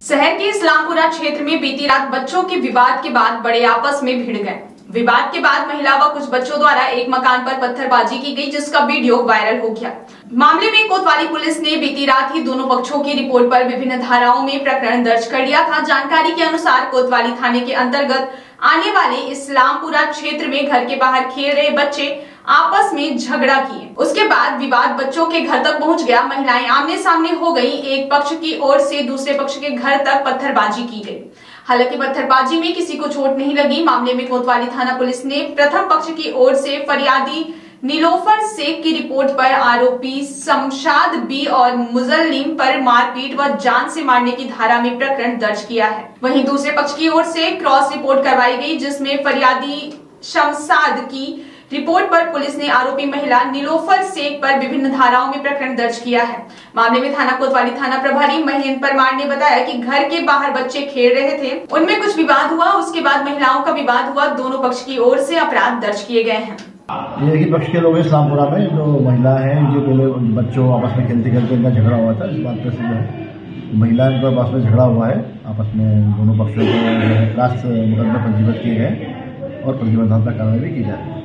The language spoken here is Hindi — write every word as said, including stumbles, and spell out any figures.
शहर के इस्लामपुरा क्षेत्र में बीती रात बच्चों के विवाद के बाद बड़े आपस में भिड़ गए। विवाद के बाद महिला व कुछ बच्चों द्वारा एक मकान पर पत्थरबाजी की गई, जिसका वीडियो वायरल हो गया। मामले में कोतवाली पुलिस ने बीती रात ही दोनों पक्षों की रिपोर्ट पर विभिन्न धाराओं में प्रकरण दर्ज कर लिया था। जानकारी के अनुसार कोतवाली थाने के अंतर्गत आने वाले इस्लामपुरा क्षेत्र में घर के बाहर खेल रहे बच्चे आपस में झगड़ा किए। उसके बाद विवाद बच्चों के घर तक पहुंच गया। महिलाएं आमने सामने हो गई। एक पक्ष की ओर से दूसरे पक्ष के घर तक पत्थरबाजी की गई। हालांकि पत्थरबाजी में किसी को चोट नहीं लगी। मामले में कोतवाली थाना पुलिस ने प्रथम पक्ष की ओर से फरियादी नीलोफर शेख की रिपोर्ट पर आरोपी शमशाद बी और मुजल्लिम पर मारपीट व जान से मारने की धारा में प्रकरण दर्ज किया है। वहीं दूसरे पक्ष की ओर से क्रॉस रिपोर्ट करवाई गई, जिसमें फरियादी शमशाद की रिपोर्ट पर पुलिस ने आरोपी महिला नीलोफर शेख पर विभिन्न धाराओं में प्रकरण दर्ज किया है। मामले में थाना कोतवाली थाना प्रभारी महेंद्र परमार ने बताया कि घर के बाहर बच्चे खेल रहे थे, उनमें कुछ विवाद हुआ। उसके बाद महिलाओं का विवाद हुआ। दोनों पक्ष की ओर से अपराध दर्ज किए गए हैं। ये ही पक्ष के लोग इस्लामपुरा में जो महिला है, जो पहले बच्चों आपस में खेलते खेलते इनका झगड़ा हुआ था। इस बात पर से महिला इनका आपस में झगड़ा हुआ है। आपस में दोनों पक्षों को क्लास मुकदमे पंजीबद्ध किए गए और प्रतिबंधात्मक कार्रवाई भी की जाए।